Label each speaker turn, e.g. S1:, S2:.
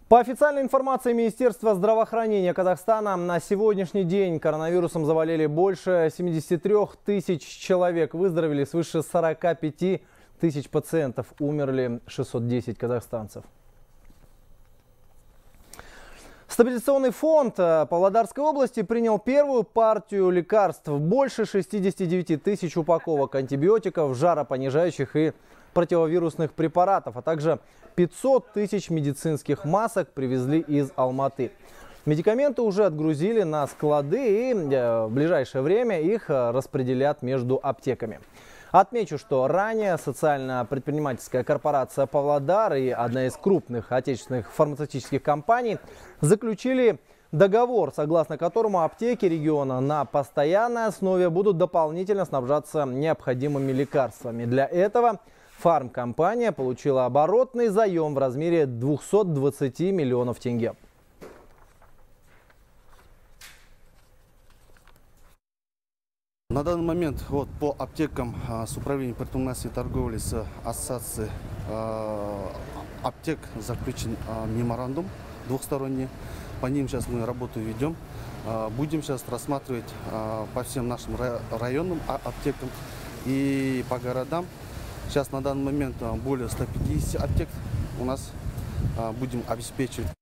S1: По официальной информации Министерства здравоохранения Казахстана, на сегодняшний день коронавирусом заболели больше 73 тысяч человек. Выздоровели свыше 45 тысяч пациентов. Умерли 610 казахстанцев. Стабилизационный фонд Павлодарской области принял первую партию лекарств. Больше 69 тысяч упаковок антибиотиков, жаропонижающих и противовирусных препаратов, а также 500 тысяч медицинских масок привезли из Алматы. Медикаменты уже отгрузили на склады и в ближайшее время их распределят между аптеками. Отмечу, что ранее социально-предпринимательская корпорация «Павлодар» и одна из крупных отечественных фармацевтических компаний заключили договор, согласно которому аптеки региона на постоянной основе будут дополнительно снабжаться необходимыми лекарствами. Для этого фармкомпания получила оборотный заем в размере 220 миллионов тенге.
S2: На данный момент по аптекам с управлением предпринимательской торговли с ассоциацией аптек заключен меморандум двухсторонний. По ним сейчас мы работу ведем. Будем сейчас рассматривать по всем нашим районным аптекам и по городам. Сейчас на данный момент более 150 аптек у нас будем обеспечивать.